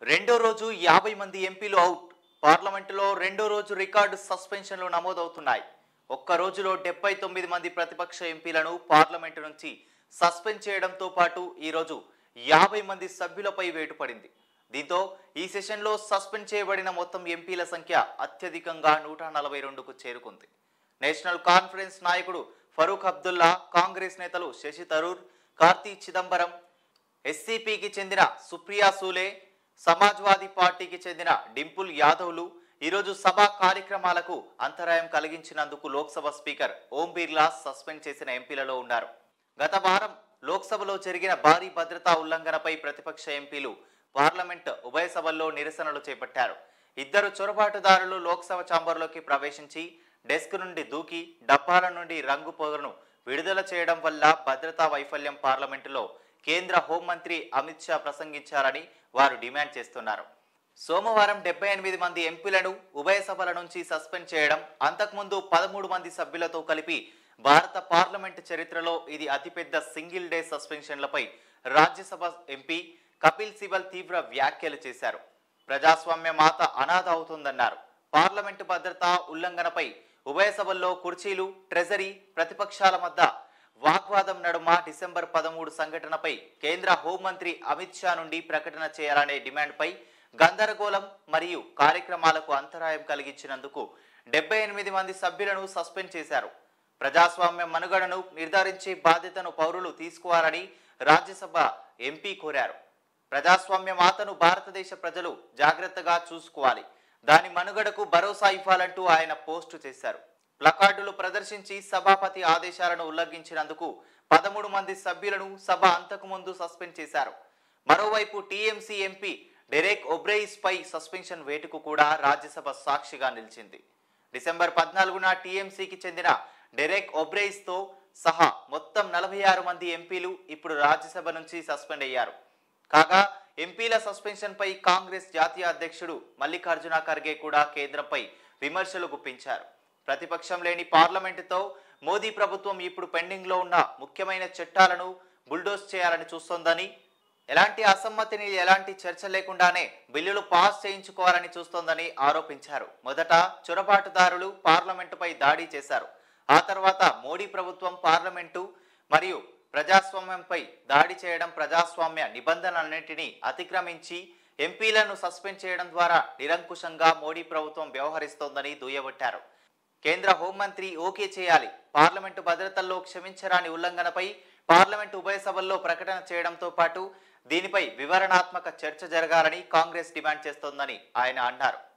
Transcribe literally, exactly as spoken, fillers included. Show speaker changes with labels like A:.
A: రెండో రోజు యాభై మంది ఎంపీలు అవుట్. పార్లమెంటులో రెండో రోజు రికార్డు సస్పెన్షన్లు నమోదవుతున్నాయి. ఒక్క రోజులో డెబ్బై తొమ్మిది మంది ప్రతిపక్ష ఎంపీలను పార్లమెంటు నుంచి సస్పెండ్ చేయడంతో పాటు ఈ రోజు యాభై మంది సభ్యులపై వేటు పడింది. దీంతో ఈ సెషన్లో సస్పెండ్ చేయబడిన మొత్తం ఎంపీల సంఖ్య అత్యధికంగా నూట నలభై రెండుకు చేరుకుంది. నేషనల్ కాన్ఫరెన్స్ నాయకుడు ఫరూక్ అబ్దుల్లా, కాంగ్రెస్ నేతలు శశి థరూర్, కార్తీ చిదంబరం, ఎస్సీపీకి చెందిన సుప్రియా సూలే, సమాజ్వాదీ పార్టీకి చెందిన డింపుల్ యాదవ్లు ఈరోజు సభా కార్యక్రమాలకు అంతరాయం కలిగించినందుకు లోక్సభ స్పీకర్ ఓం బిర్లా సస్పెండ్ చేసిన ఎంపీలలో ఉన్నారు. గత వారం లోక్సభలో జరిగిన భారీ భద్రతా ఉల్లంఘనపై ప్రతిపక్ష ఎంపీలు పార్లమెంట్ ఉభయ సభల్లో నిరసనలు చేపట్టారు. ఇద్దరు చొరబాటుదారులు లోక్సభ ఛాంబర్లోకి ప్రవేశించి డెస్క్ నుండి దూకి డబ్బాల నుండి రంగు పొగను విడుదల చేయడం వల్ల భద్రతా వైఫల్యం పార్లమెంటులో కేంద్ర హోంమంత్రి అమిత్ షా ప్రసంగించారని వారు డిమాండ్ చేస్తున్నారు. సోమవారం డెబ్బై ఎనిమిది మంది ఎంపీలను ఉభయ సభల నుంచి సస్పెండ్ చేయడం అంతకుముందు పదమూడు మంది సభ్యులతో కలిపి భారత పార్లమెంటు చరిత్రలో ఇది అతిపెద్ద సింగిల్ డే సస్పెన్షన్లపై రాజ్యసభ ఎంపీ కపిల్ సిబల్ తీవ్ర వ్యాఖ్యలు చేశారు. ప్రజాస్వామ్య మాత అనాథ అవుతుందన్నారు. పార్లమెంటు భద్రతా ఉల్లంఘనపై ఉభయ సభల్లో కుర్చీలు, ట్రెజరీ, ప్రతిపక్షాల మధ్య వాగ్వాదం నడుమ డిసెంబర్ పదమూడు సంఘటనపై కేంద్ర హోంమంత్రి అమిత్ షా నుండి ప్రకటన చేయాలనే డిమాండ్పై గందరగోళం మరియు కార్యక్రమాలకు అంతరాయం కలిగించినందుకు డెబ్బై ఎనిమిది మంది సభ్యులను సస్పెండ్ చేశారు. ప్రజాస్వామ్య మనుగడను నిర్ధారించే బాధ్యతను పౌరులు తీసుకోవాలని రాజ్యసభ ఎంపీ కోరారు. ప్రజాస్వామ్య మాతను భారతదేశ ప్రజలు జాగ్రత్తగా చూసుకోవాలి, దాని మనుగడకు భరోసా ఇవ్వాలంటూ ఆయన పోస్టు చేశారు. ప్లకార్డులు ప్రదర్శించి సభాపతి ఆదేశాలను ఉల్లంఘించినందుకు పదమూడు మంది సభ్యులను సభ అంతకు ముందు సస్పెండ్ చేశారు. మరోవైపు టీఎంసీ ఎంపీ డెరెక్ ఒబ్రెయిస్ పై సస్పెన్షన్ వేటుకు కూడా రాజ్యసభ సాక్షిగా నిలిచింది. డిసెంబర్ పద్నాలుగున టీఎంసీకి చెందిన డెరెక్ ఒబ్రెయిస్ తో సహా మొత్తం నలభై ఆరు మంది ఎంపీలు ఇప్పుడు రాజ్యసభ నుంచి సస్పెండ్ అయ్యారు. కాగా ఎంపీల సస్పెన్షన్ పై కాంగ్రెస్ జాతీయ అధ్యక్షుడు మల్లికార్జున ఖర్గే కూడా కేంద్రంపై విమర్శలు గుప్పించారు. ప్రతిపక్షం లేని పార్లమెంటుతో మోదీ ప్రభుత్వం ఇప్పుడు పెండింగ్ లో ఉన్న ముఖ్యమైన చట్టాలను బుల్డోజ్ చేయాలని చూస్తోందని, ఎలాంటి అసమ్మతిని ఎలాంటి చర్చ లేకుండానే బిల్లులు పాస్ చేయించుకోవాలని చూస్తోందని ఆరోపించారు. మొదట చొరబాటుదారులు పార్లమెంటుపై దాడి చేశారు. ఆ తర్వాత మోడీ ప్రభుత్వం పార్లమెంటు మరియు ప్రజాస్వామ్యంపై దాడి చేయడం, ప్రజాస్వామ్య నిబంధనలన్నింటినీ అతిక్రమించి ఎంపీలను సస్పెండ్ చేయడం ద్వారా నిరంకుశంగా మోడీ ప్రభుత్వం వ్యవహరిస్తోందని దుయ్యబట్టారు. కేంద్ర హోంమంత్రి ఓకే చేయాలి, పార్లమెంటు భద్రతల్లో క్షమించరాని ఉల్లంఘనపై పార్లమెంటు ఉభయ సభల్లో ప్రకటన చేయడంతో పాటు దీనిపై వివరణాత్మక చర్చ జరగాలని కాంగ్రెస్ డిమాండ్ చేస్తోందని ఆయన అన్నారు.